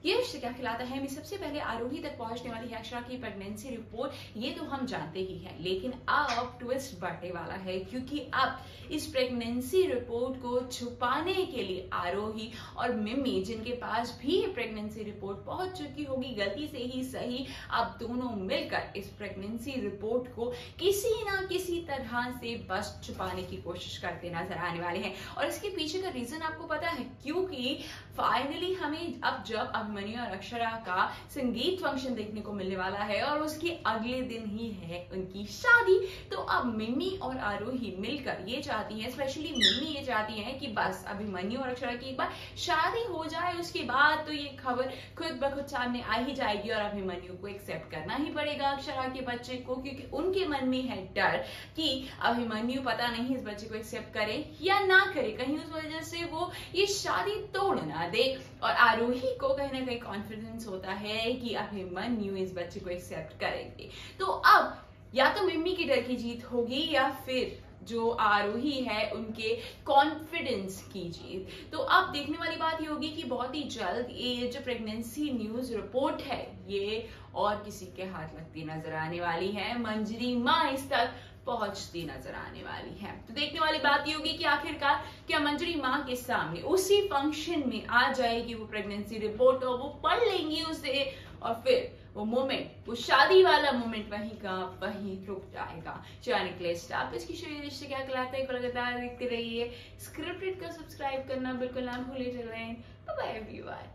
ये रिश्ता क्या खिलाता है में सबसे पहले आरोही तक पहुंचने वाली है अक्षरा की प्रेगनेंसी रिपोर्ट, ये तो हम जानते ही हैं, लेकिन अब ट्विस्ट बढ़ने वाला है क्योंकि अब इस प्रेगनेंसी रिपोर्ट को छुपाने के लिए आरोही और मिम्मी, जिनके पास भी ये प्रेगनेंसी रिपोर्ट पहुंच चुकी होगी गलती से ही सही, अब दोनों मिलकर इस प्रेगनेंसी रिपोर्ट को किसी ना किसी तरह से बस छुपाने की कोशिश करते नजर आने वाले हैं। और इसके पीछे का रीजन आपको पता है, क्योंकि फाइनली हमें अब जब अभिमन्यु और अक्षरा का संगीत फंक्शन देखने को मिलने वाला है और उसके अगले दिन ही है उनकी शादी, तो अब मिम्मी और आरोही मिलकर ये चाहती हैं, स्पेशली मिम्मी ये चाहती हैं कि बस अभिमन्यु और अक्षरा की एक बार शादी हो जाए, उसके बाद तो ये खबर खुद ब खुद सामने आ ही जाएगी और अभिमन्यु को एक्सेप्ट करना ही पड़ेगा अक्षरा के बच्चे को, क्योंकि उनके मन में है डर कि अभिमन्यु पता नहीं इस बच्चे को एक्सेप्ट करे या ना करे, कहीं उस वजह से वो ये शादी तोड़ ना दे। और आरोही को कहीं ना कहीं कॉन्फिडेंस होता है कि अभिमन्यु इस बच्चे को एक्सेप्ट करेंगे। तो अब या तो मिम्मी की डर की जीत होगी या फिर जो आरोही है उनके कॉन्फिडेंस की जीत। तो अब देखने वाली बात ये होगी कि बहुत ही जल्द ये जो प्रेगनेंसी न्यूज रिपोर्ट है ये और किसी के हाथ लगती नजर आने वाली है, मंजरी माँ इस तक पहुंचती नजर आने वाली है। तो देखने वाली बात ये होगी कि आखिरकार क्या मंजरी माँ के सामने उसी फंक्शन में आ जाएगी वो प्रेगनेंसी रिपोर्ट और वो पढ़ लेंगी उसे, और फिर वो मोमेंट, वो शादी वाला मोमेंट वहीं का वहीं रुक जाएगा। स्टार इसकी रिश्ते क्या कहलाता है लगातार देखते रहिए। स्क्रिप्टेड का सब्सक्राइब करना बिल्कुल ना भूले। चलें, बाय बाय एवरीवन।